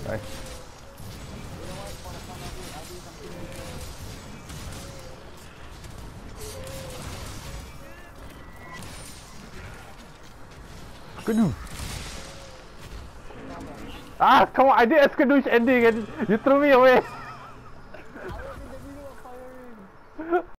Nice. Skadoosh. Ah, come on, I did a skadoosh ending and you threw me away.